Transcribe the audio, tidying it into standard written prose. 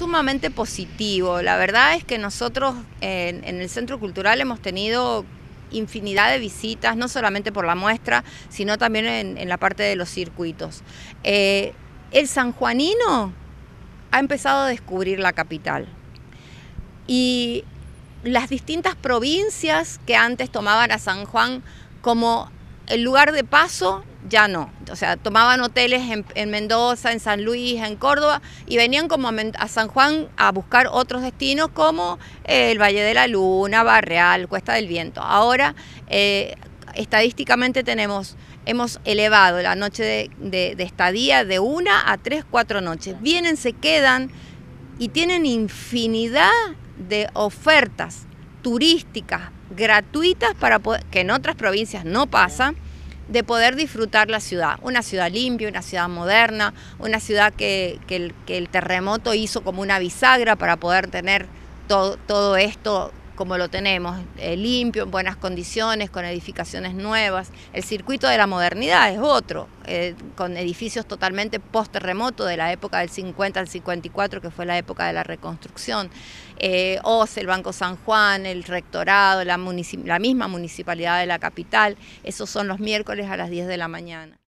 sumamente positivo. La verdad es que nosotros en el Centro Cultural hemos tenido infinidad de visitas, no solamente por la muestra, sino también en la parte de los circuitos. El sanjuanino ha empezado a descubrir la capital y las distintas provincias que antes tomaban a San Juan como el lugar de paso, ya no. O sea, tomaban hoteles en Mendoza, en San Luis, en Córdoba, y venían como a San Juan a buscar otros destinos como el Valle de la Luna, Barreal, Cuesta del Viento. Ahora, estadísticamente hemos elevado la noche de estadía de 1 a 3, 4 noches. Vienen, se quedan y tienen infinidad de ofertas turísticas gratuitas para poder, que en otras provincias no pasa, de poder disfrutar la ciudad. Una ciudad limpia, una ciudad moderna, una ciudad que el terremoto hizo como una bisagra para poder tener todo esto como lo tenemos, limpio, en buenas condiciones, con edificaciones nuevas. El circuito de la modernidad es otro, con edificios totalmente post-terremoto de la época del 50 al 54, que fue la época de la reconstrucción. OCE, el Banco San Juan, el Rectorado, la misma municipalidad de la capital. Esos son los miércoles a las 10 de la mañana.